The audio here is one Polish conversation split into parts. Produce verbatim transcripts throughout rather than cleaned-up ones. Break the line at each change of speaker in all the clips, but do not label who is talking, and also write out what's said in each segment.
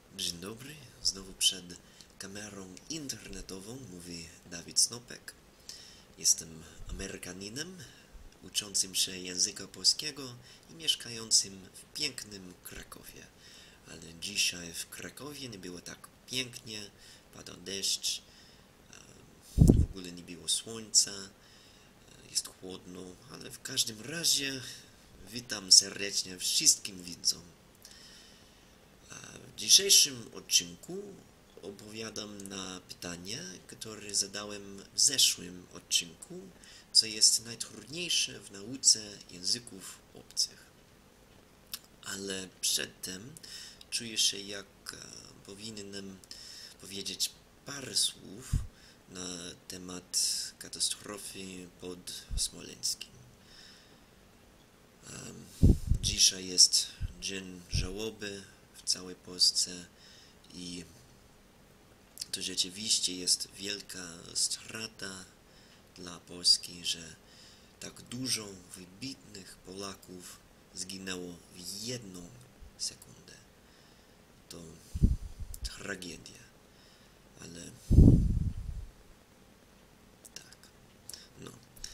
Dzień dobry, znowu przed kamerą internetową mówi Dawid Snopek. Jestem Amerykaninem, uczącym się języka polskiego i mieszkającym w pięknym Krakowie. Ale dzisiaj w Krakowie nie było tak pięknie, padał deszcz, w ogóle nie było słońca, jest chłodno, ale w każdym razie witam serdecznie wszystkim widzom. W dzisiejszym odcinku odpowiadam na pytanie, które zadałem w zeszłym odcinku, co jest najtrudniejsze w nauce języków obcych. Ale przedtem czuję się, jak powinienem powiedzieć parę słów na temat katastrofy pod Smoleńskim. Dzisiaj jest dzień żałoby w całej Polsce i to rzeczywiście jest wielka strata dla Polski, że tak dużo wybitnych Polaków zginęło w jedną sekundę. To tragedia, ale tak, no.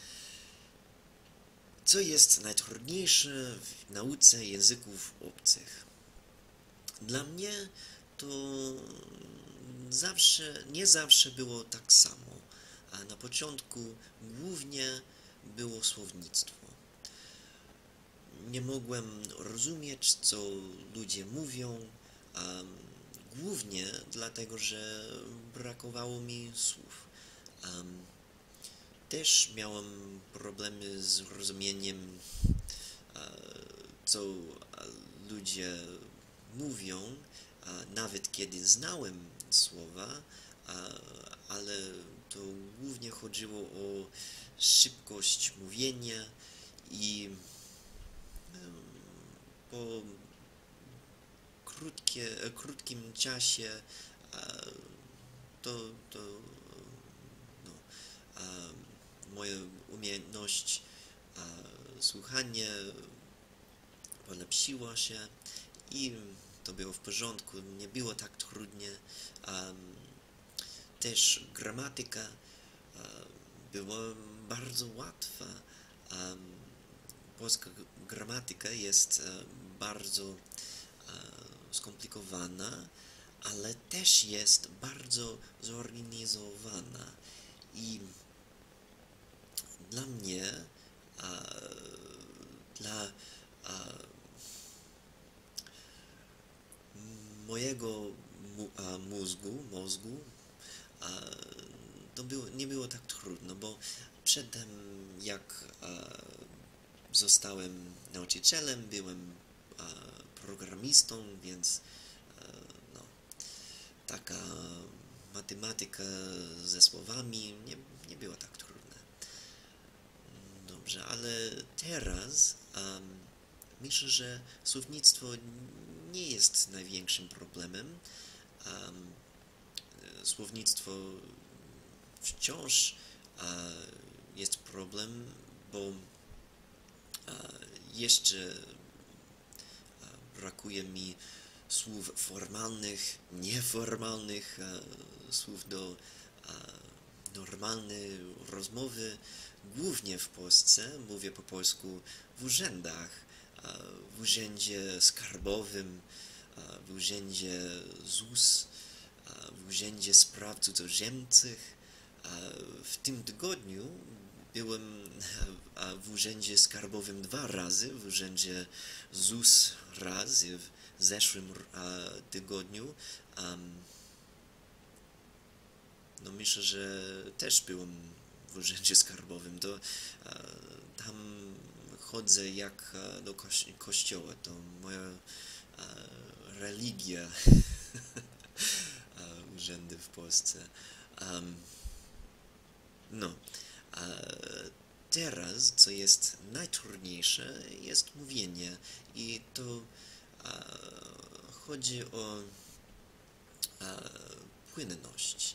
Co jest najtrudniejsze w nauce języków obcych? Dla mnie to zawsze, nie zawsze było tak samo, a na początku głównie było słownictwo. Nie mogłem rozumieć, co ludzie mówią, a głównie dlatego, że brakowało mi słów. Um, też miałem problemy z rozumieniem, co ludzie mówią, nawet kiedy znałem słowa, ale to głównie chodziło o szybkość mówienia i po krótkie, krótkim czasie to, to no, moja umiejętność słuchania polepszyła się i to było w porządku, nie było tak trudnie. Też gramatyka była bardzo łatwa. Polska gramatyka jest bardzo skomplikowana, ale też jest bardzo zorganizowana i dla mnie, dla mojego mózgu, mózgu to było, nie było tak trudno, bo przedtem jak zostałem nauczycielem, byłem programistą, więc no, taka matematyka ze słowami nie, nie była tak trudna. Dobrze, ale teraz um, myślę, że słownictwo nie jest największym problemem. Um, słownictwo wciąż uh, jest problem, bo uh, jeszcze uh, brakuje mi słów formalnych, nieformalnych, uh, słów do uh, normalnej rozmowy. Głównie w Polsce, mówię po polsku, w urzędach, w urzędzie skarbowym, w urzędzie Z U S, w urzędzie spraw cudzoziemców. W tym tygodniu byłem w urzędzie skarbowym dwa razy, w urzędzie Z U S raz i w zeszłym tygodniu. No myślę, że też byłem w urzędzie skarbowym, to tam chodzę jak do kości kościoła, to moja religia, urzędy w Polsce. No, teraz, co jest najtrudniejsze, jest mówienie i to chodzi o płynność.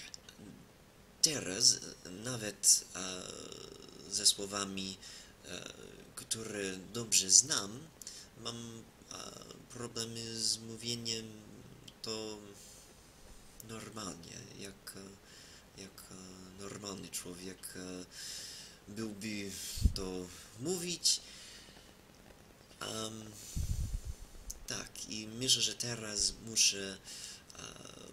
Teraz nawet ze słowami, które dobrze znam, mam problemy z mówieniem to normalnie, jak, jak normalny człowiek byłby to mówić. Um, tak, i myślę, że teraz muszę um,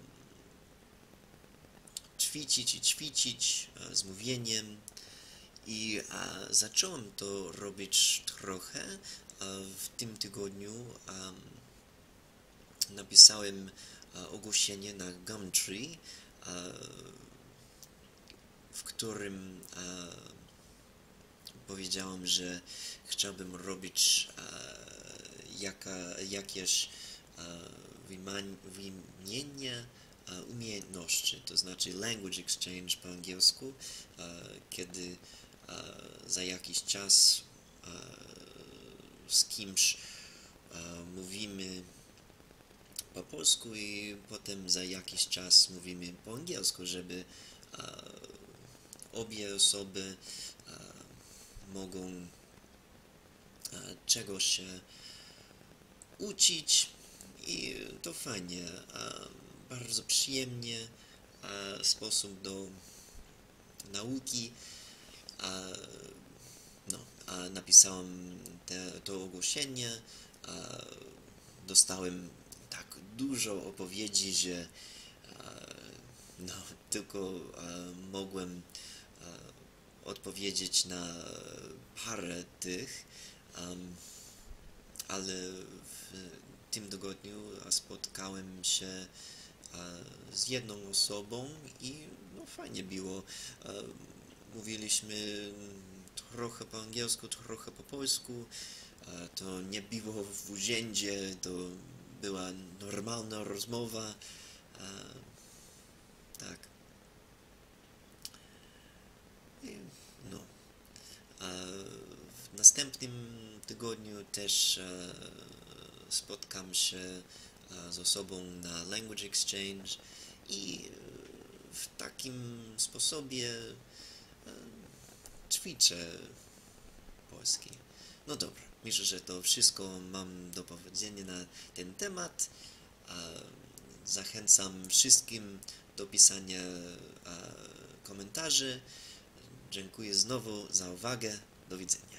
ćwiczyć i ćwiczyć uh, z mówieniem. I uh, zacząłem to robić trochę. Uh, w tym tygodniu um, napisałem uh, ogłoszenie na Gumtree, uh, w którym uh, powiedziałem, że chciałbym robić uh, jaka, jakieś uh, wymienienie uh, umiejętności, to znaczy language exchange po angielsku, uh, kiedy uh, za jakiś czas uh, z kimś uh, mówimy po polsku i potem za jakiś czas mówimy po angielsku, żeby uh, obie osoby uh, mogą czegoś się uczyć i to fajnie, bardzo przyjemnie, sposób do nauki. No, napisałem te, to ogłoszenie, dostałem tak dużo odpowiedzi, że no, tylko mogłem odpowiedzieć na parę tych, um, ale w tym tygodniu spotkałem się uh, z jedną osobą i no fajnie było. Uh, mówiliśmy trochę po angielsku, trochę po polsku. Uh, to nie było w urzędzie, to była normalna rozmowa. Uh, tak. I, no. W następnym tygodniu też spotkam się z osobą na Language Exchange i w takim sposobie ćwiczę polski. No dobra, myślę, że to wszystko mam do powiedzenia na ten temat. Zachęcam wszystkim do pisania komentarzy. Dziękuję znowu za uwagę. Do widzenia.